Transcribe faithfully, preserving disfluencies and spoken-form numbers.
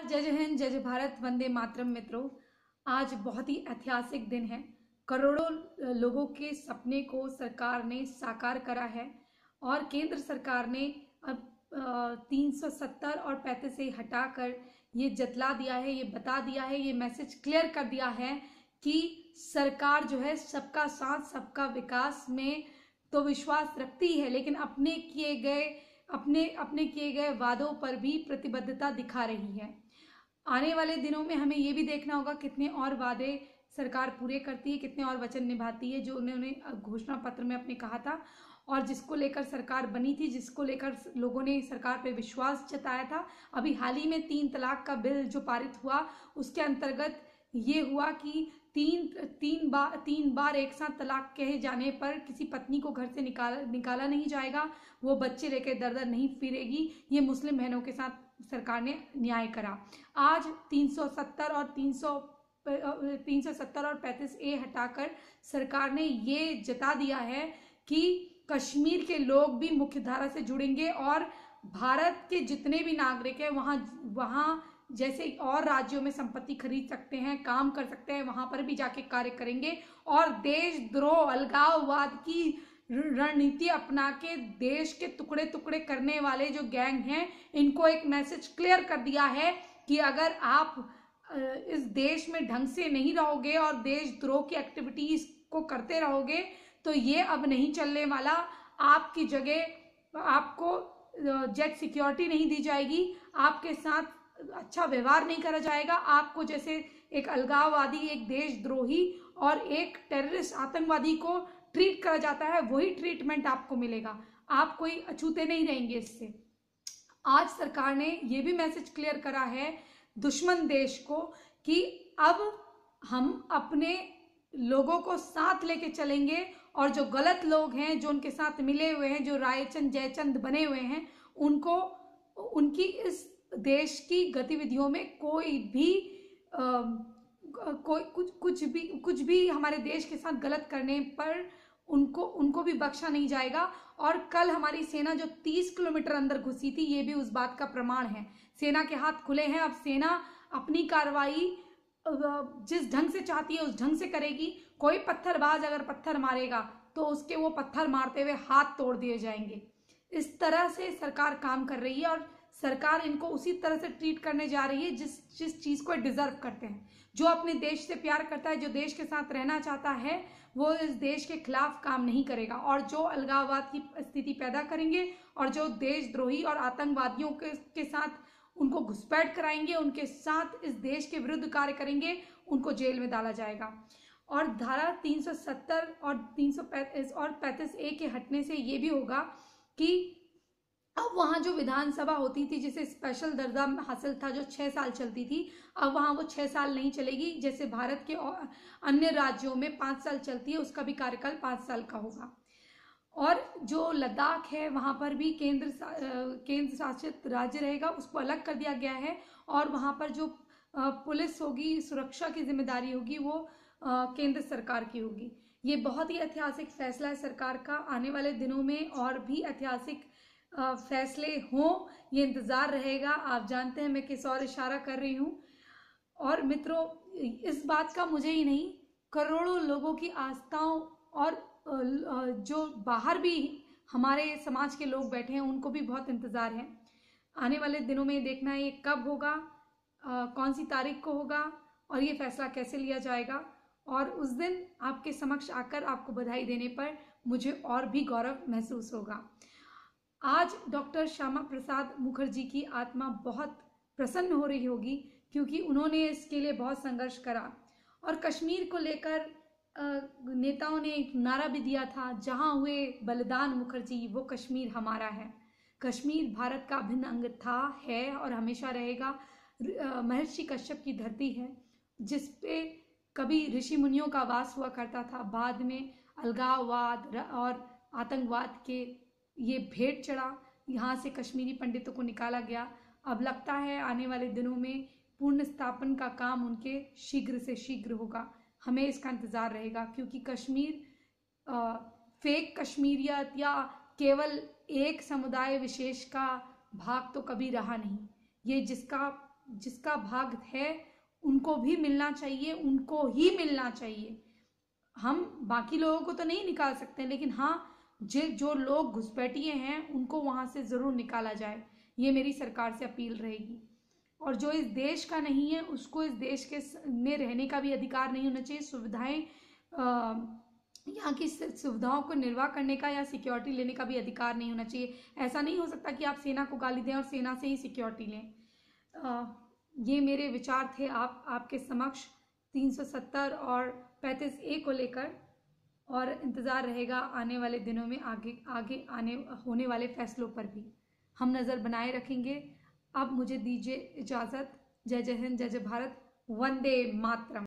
जय जय हिंद, जय जय भारत, वंदे मातरम। मित्रों, आज बहुत ही ऐतिहासिक दिन है। करोड़ों लोगों के सपने को सरकार ने साकार करा है और केंद्र सरकार ने अब तीन सौ सत्तर और पैंतीस से हटाकर ये जतला दिया है, ये बता दिया है, ये मैसेज क्लियर कर दिया है कि सरकार जो है सबका साथ सबका विकास में तो विश्वास रखती है, लेकिन अपने किए गए अपने अपने किए गए वादों पर भी प्रतिबद्धता दिखा रही है। आने वाले दिनों में हमें ये भी देखना होगा कितने और वादे सरकार पूरे करती है, कितने और वचन निभाती है जो उन्होंने घोषणा पत्र में अपने कहा था और जिसको लेकर सरकार बनी थी, जिसको लेकर लोगों ने सरकार पर विश्वास जताया था। अभी हाल ही में तीन तलाक का बिल जो पारित हुआ, उसके अंतर्गत ये हुआ कि तीन तीन बार तीन बार एक साथ तलाक कहे जाने पर किसी पत्नी को घर से निकाला निकाला नहीं जाएगा, वो बच्चे लेकर दर दर नहीं फिरेगी। ये मुस्लिम बहनों के साथ सरकार ने न्याय करा। आज तीन सौ सत्तर और तीन सौ तीन सौ सत्तर और पैंतीस ए हटाकर सरकार ने ये जता दिया है कि कश्मीर के लोग भी मुख्यधारा से जुड़ेंगे और भारत के जितने भी नागरिक हैं वहाँ वहाँ जैसे और राज्यों में संपत्ति खरीद सकते हैं, काम कर सकते हैं, वहां पर भी जाके कार्य करेंगे और देशद्रोह, अलगाववाद की रणनीति अपना के देश के टुकड़े टुकड़े करने वाले जो गैंग हैं, इनको एक मैसेज क्लियर कर दिया है कि अगर आप इस देश में ढंग से नहीं रहोगे और देशद्रोह की एक्टिविटीज को करते रहोगे तो ये अब नहीं चलने वाला। आपकी जगह आपको जेट सिक्योरिटी नहीं दी जाएगी, आपके साथ अच्छा व्यवहार नहीं करा जाएगा, आपको जैसे एक अलगाववादी, एक देशद्रोही और एक टेररिस्ट आतंकवादी को ट्रीट करा जाता है, वही ट्रीटमेंट आपको मिलेगा। आप कोई अछूते नहीं रहेंगे इससे। आज सरकार ने ये भी मैसेज क्लियर करा है दुश्मन देश को कि अब हम अपने लोगों को साथ लेके चलेंगे और जो गलत लोग हैं, जो उनके साथ मिले हुए हैं, जो रायचंद जयचंद बने हुए हैं, उनको उनकी इस देश की गतिविधियों में कोई भी आ, कोई कुछ कुछ भी कुछ भी हमारे देश के साथ गलत करने पर उनको उनको भी बख्शा नहीं जाएगा। और कल हमारी सेना जो तीस किलोमीटर अंदर घुसी थी, ये भी उस बात का प्रमाण है। सेना के हाथ खुले हैं, अब सेना अपनी कार्रवाई जिस ढंग से चाहती है उस ढंग से करेगी। कोई पत्थरबाज अगर पत्थर मारेगा तो उसके वो पत्थर मारते हुए हाथ तोड़ दिए जाएंगे। इस तरह से सरकार काम कर रही है और सरकार इनको उसी तरह से ट्रीट करने जा रही है जिस जिस चीज को डिजर्व करते हैं। जो अपने देश से प्यार करता है, जो देश के साथ रहना चाहता है, वो इस देश के खिलाफ काम नहीं करेगा और जो अलगाववाद की स्थिति पैदा करेंगे और जो देशद्रोही और आतंकवादियों के, के साथ उनको घुसपैठ कराएंगे, उनके साथ इस देश के विरुद्ध कार्य करेंगे, उनको जेल में डाला जाएगा। और धारा तीन सौ सत्तर और तीन सौ पैंतीस और पैंतीस ए के हटने से ये भी होगा कि अब वहाँ जो विधानसभा होती थी जिसे स्पेशल दर्जा हासिल था, जो छः साल चलती थी, अब वहाँ वो छः साल नहीं चलेगी। जैसे भारत के अन्य राज्यों में पाँच साल चलती है, उसका भी कार्यकाल पाँच साल का होगा। और जो लद्दाख है वहाँ पर भी केंद्र केंद्र शासित राज्य रहेगा, उसको अलग कर दिया गया है और वहाँ पर जो पुलिस होगी, सुरक्षा की जिम्मेदारी होगी, वो केंद्र सरकार की होगी। ये बहुत ही ऐतिहासिक फैसला है सरकार का। आने वाले दिनों में और भी ऐतिहासिक फैसले हों, ये इंतज़ार रहेगा। आप जानते हैं मैं किस और इशारा कर रही हूँ। और मित्रों, इस बात का मुझे ही नहीं, करोड़ों लोगों की आस्थाओं और जो बाहर भी हमारे समाज के लोग बैठे हैं उनको भी बहुत इंतज़ार है। आने वाले दिनों में देखना है ये कब होगा, कौन सी तारीख को होगा और ये फैसला कैसे लिया जाएगा। और उस दिन आपके समक्ष आकर आपको बधाई देने पर मुझे और भी गौरव महसूस होगा। आज डॉक्टर श्यामा प्रसाद मुखर्जी की आत्मा बहुत प्रसन्न हो रही होगी क्योंकि उन्होंने इसके लिए बहुत संघर्ष करा और कश्मीर को लेकर नेताओं ने एक नारा भी दिया था, जहां हुए बलिदान मुखर्जी वो कश्मीर हमारा है। कश्मीर भारत का अभिन्न अंग था, है और हमेशा रहेगा। महर्षि कश्यप की धरती है जिस पे कभी ऋषि मुनियों का वास हुआ करता था। बाद में अलगाववाद और आतंकवाद के ये भेंट चढ़ा, यहाँ से कश्मीरी पंडितों को निकाला गया। अब लगता है आने वाले दिनों में पूर्ण स्थापन का काम उनके शीघ्र से शीघ्र होगा। हमें इसका इंतज़ार रहेगा क्योंकि कश्मीर आ, फेक कश्मीरियत या केवल एक समुदाय विशेष का भाग तो कभी रहा नहीं। ये जिसका जिसका भाग है उनको भी मिलना चाहिए, उनको ही मिलना चाहिए। हम बाकी लोगों को तो नहीं निकाल सकते, लेकिन हाँ जो जो लोग घुसपैठिए हैं उनको वहाँ से ज़रूर निकाला जाए, ये मेरी सरकार से अपील रहेगी। और जो इस देश का नहीं है उसको इस देश के में रहने का भी अधिकार नहीं होना चाहिए। सुविधाएं, यहाँ की सुविधाओं को निर्वाह करने का या सिक्योरिटी लेने का भी अधिकार नहीं होना चाहिए। ऐसा नहीं हो सकता कि आप सेना को गाली दें और सेना से ही सिक्योरिटी लें। आ, ये मेरे विचार थे आप आपके समक्ष तीन सौ सत्तर और पैंतीस ए को लेकर, और इंतज़ार रहेगा आने वाले दिनों में आगे आगे आने होने वाले फैसलों पर भी हम नज़र बनाए रखेंगे। अब मुझे दीजिए इजाज़त। जय जय हिंद, जय जय भारत, वंदे मातरम।